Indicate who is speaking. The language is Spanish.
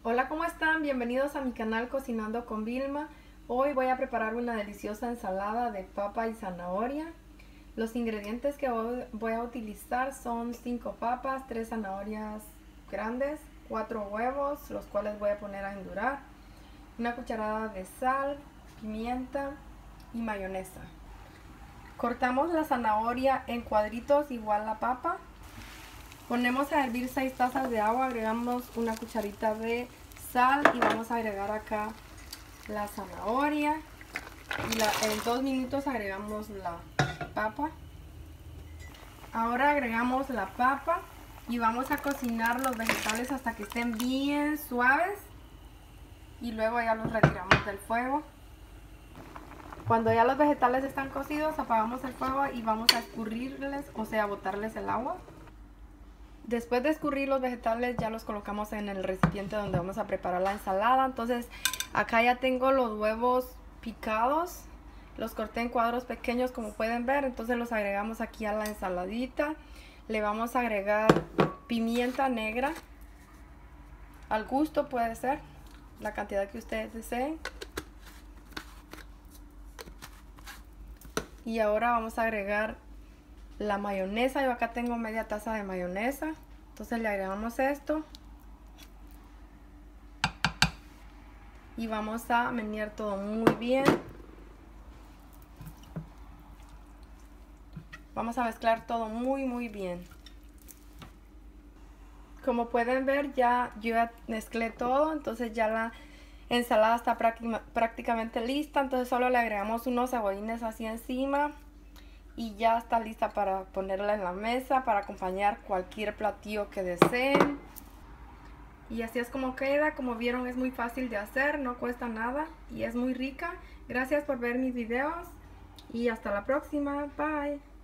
Speaker 1: Hola, ¿cómo están? Bienvenidos a mi canal Cocinando con Vilma. Hoy voy a preparar una deliciosa ensalada de papa y zanahoria. Los ingredientes que voy a utilizar son 5 papas, 3 zanahorias grandes, 4 huevos, los cuales voy a poner a endurar, una cucharada de sal, pimienta y mayonesa. Cortamos la zanahoria en cuadritos igual la papa. Ponemos a hervir 6 tazas de agua, agregamos una cucharita de sal y vamos a agregar acá la zanahoria. En 2 minutos agregamos la papa. Ahora agregamos la papa y vamos a cocinar los vegetales hasta que estén bien suaves y luego ya los retiramos del fuego. Cuando ya los vegetales están cocidos, apagamos el fuego y vamos a escurrirles, o sea, botarles el agua. Después de escurrir los vegetales ya los colocamos en el recipiente donde vamos a preparar la ensalada. Entonces acá ya tengo los huevos picados, los corté en cuadros pequeños como pueden ver. Entonces los agregamos aquí a la ensaladita. Le vamos a agregar pimienta negra, al gusto puede ser, la cantidad que ustedes deseen. Y ahora vamos a agregar la mayonesa. Yo acá tengo media taza de mayonesa, entonces le agregamos esto y vamos a menear todo muy bien. Vamos a mezclar todo muy bien. Como pueden ver, yo ya mezclé todo, entonces ya la ensalada está prácticamente lista. Entonces solo le agregamos unos cebollines así encima y ya está lista para ponerla en la mesa para acompañar cualquier platillo que deseen. Y así es como queda. Como vieron, es muy fácil de hacer, no cuesta nada y es muy rica. Gracias por ver mis videos y hasta la próxima. Bye.